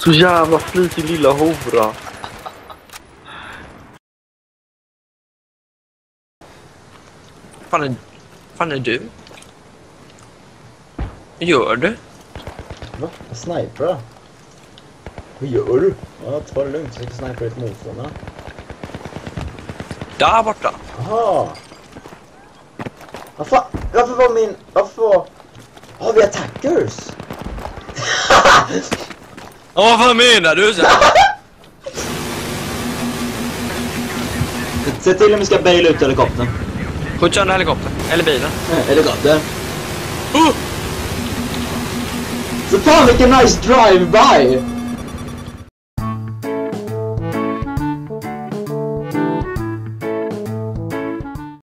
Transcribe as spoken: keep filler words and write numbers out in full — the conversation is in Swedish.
Så jävla flitig lilla hora. Fan är, fan är du? Vad gör du? Va? Jag sniper då? Vad gör du? Ja, ta det lugnt så jag kan snipa ett motståndare. Där borta. Jaha. Varför, varför var min... Varför var... Har vi attackers? Ja, vad menar du så? Se till om vi ska baila ut helikoptern. Skjut sönder helikoptern. Eller bilen. Nej, helikopter. Uh! Så fan vilken nice drive-by!